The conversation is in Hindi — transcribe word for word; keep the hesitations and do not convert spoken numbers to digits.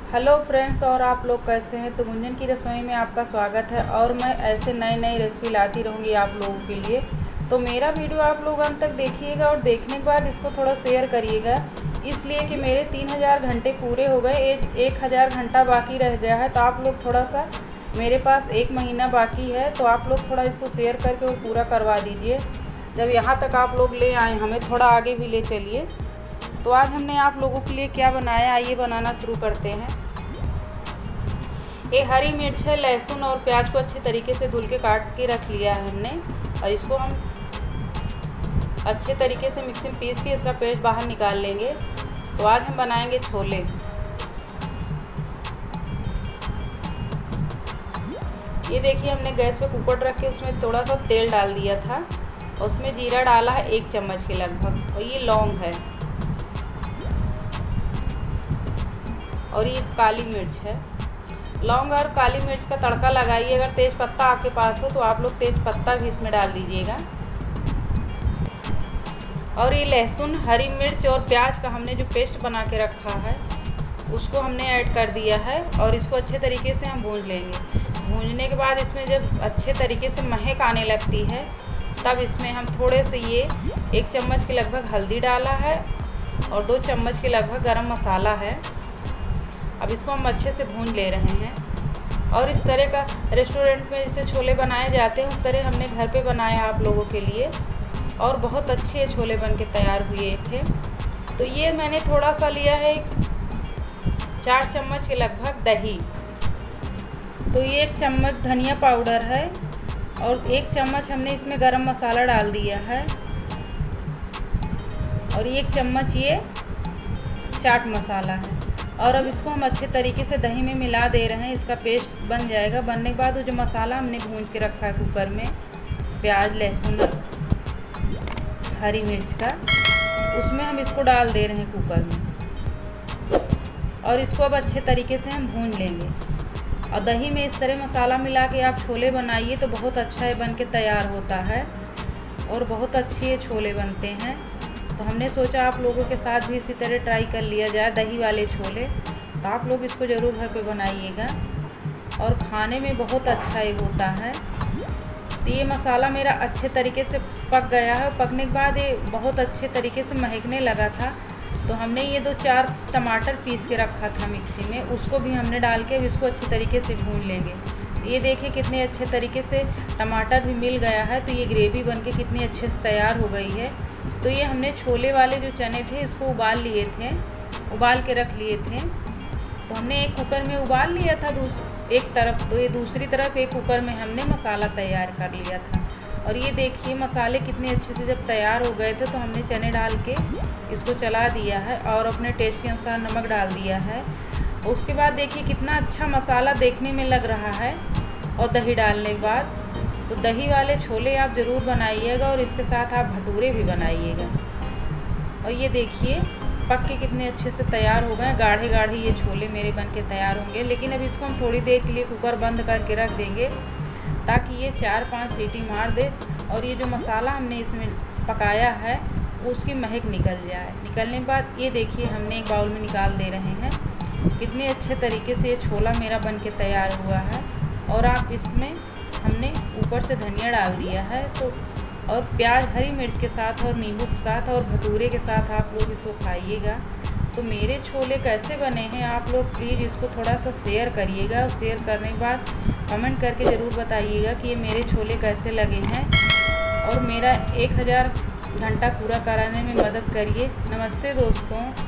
हेलो फ्रेंड्स, और आप लोग कैसे हैं। तो गुंजन की रसोई में आपका स्वागत है और मैं ऐसे नई नई रेसिपी लाती रहूँगी आप लोगों के लिए। तो मेरा वीडियो आप लोग अंत तक देखिएगा और देखने के बाद इसको थोड़ा शेयर करिएगा, इसलिए कि मेरे तीन हज़ार घंटे पूरे हो गए, एक एक हज़ार घंटा बाकी रह गया है। तो आप लोग थोड़ा सा, मेरे पास एक महीना बाकी है, तो आप लोग थोड़ा इसको शेयर करके वो पूरा करवा दीजिए। जब यहाँ तक आप लोग ले आए, हमें थोड़ा आगे भी ले चलिए। तो आज हमने आप लोगों के लिए क्या बनाया, आइए बनाना शुरू करते हैं। ये हरी मिर्च है, लहसुन और प्याज को अच्छे तरीके से धुल के काट के रख लिया है हमने, और इसको हम अच्छे तरीके से मिक्सी में पीस के इसका पेस्ट बाहर निकाल लेंगे। तो आज हम बनाएंगे छोले। ये देखिए, हमने गैस पे कुकर रख के उसमें थोड़ा सा तेल डाल दिया था, और उसमें जीरा डाला है एक चम्मच के लगभग, और ये लौंग है, और ये काली मिर्च है। लौंग और काली मिर्च का तड़का लगाइए। अगर तेज पत्ता आपके पास हो तो आप लोग तेज पत्ता भी इसमें डाल दीजिएगा। और ये लहसुन, हरी मिर्च और प्याज का हमने जो पेस्ट बना के रखा है उसको हमने ऐड कर दिया है, और इसको अच्छे तरीके से हम भून लेंगे। भूनने के बाद इसमें जब अच्छे तरीके से महक आने लगती है, तब इसमें हम थोड़े से ये एक चम्मच के लगभग हल्दी डाला है, और दो चम्मच के लगभग गरम मसाला है। अब इसको हम अच्छे से भून ले रहे हैं। और इस तरह का रेस्टोरेंट में जैसे छोले बनाए जाते हैं, उस तरह हमने घर पे बनाया आप लोगों के लिए, और बहुत अच्छे छोले बन के तैयार हुए थे। तो ये मैंने थोड़ा सा लिया है, चार चम्मच के लगभग दही। तो ये एक चम्मच धनिया पाउडर है, और एक चम्मच हमने इसमें गरम मसाला डाल दिया है, और एक चम्मच ये चाट मसाला है। और अब इसको हम अच्छे तरीके से दही में मिला दे रहे हैं। इसका पेस्ट बन जाएगा। बनने के बाद वो जो मसाला हमने भून के रखा है कुकर में, प्याज, लहसुन, हरी मिर्च का, उसमें हम इसको डाल दे रहे हैं कुकर में, और इसको अब अच्छे तरीके से हम भून लेंगे। और दही में इस तरह मसाला मिला के आप छोले बनाइए तो बहुत अच्छा है, बन के तैयार होता है, और बहुत अच्छे छोले बनते हैं। तो हमने सोचा आप लोगों के साथ भी इसी तरह ट्राई कर लिया जाए, दही वाले छोले। तो आप लोग इसको ज़रूर घर पे बनाइएगा, और खाने में बहुत अच्छा ये होता है। तो ये मसाला मेरा अच्छे तरीके से पक गया है। पकने के बाद ये बहुत अच्छे तरीके से महकने लगा था। तो हमने ये दो चार टमाटर पीस के रखा था मिक्सी में, उसको भी हमने डाल के अब इसको अच्छे तरीके से भून लेंगे। ये देखिए कितने अच्छे तरीके से टमाटर भी मिल गया है। तो ये ग्रेवी बन के कितनी अच्छे से तैयार हो गई है। तो ये हमने छोले वाले जो चने थे इसको उबाल लिए थे, उबाल के रख लिए थे। तो हमने एक कुकर में उबाल लिया था दूस एक तरफ, तो ये दूसरी तरफ एक कुकर में हमने मसाला तैयार कर लिया था। और ये देखिए मसाले कितने अच्छे से जब तैयार हो गए थे, तो हमने चने डाल के इसको चला दिया है, और अपने टेस्ट के अनुसार नमक डाल दिया है। उसके बाद देखिए कितना अच्छा मसाला देखने में लग रहा है। और दही डालने के बाद, तो दही वाले छोले आप ज़रूर बनाइएगा, और इसके साथ आप भटूरे भी बनाइएगा। और ये देखिए पक के कितने अच्छे से तैयार हो गए। गाढ़े गाढ़े ये छोले मेरे बन के तैयार होंगे। लेकिन अब इसको हम थोड़ी देर के लिए कुकर बंद करके रख देंगे, ताकि ये चार पांच सीटी मार दे, और ये जो मसाला हमने इसमें पकाया है उसकी महक निकल जाए। निकलने के बाद ये देखिए हमने एक बाउल में निकाल दे रहे हैं। कितने अच्छे तरीके से ये छोला मेरा बन के तैयार हुआ है। और आप इसमें हमने ऊपर से धनिया डाल दिया है, तो और प्याज, हरी मिर्च के साथ और नींबू के साथ और भटूरे के साथ आप लोग इसको खाइएगा। तो मेरे छोले कैसे बने हैं आप लोग प्लीज़ इसको थोड़ा सा शेयर करिएगा, और शेयर करने के बाद कमेंट करके ज़रूर बताइएगा कि ये मेरे छोले कैसे लगे हैं। और मेरा एक हज़ार घंटा पूरा कराने में मदद करिए। नमस्ते दोस्तों।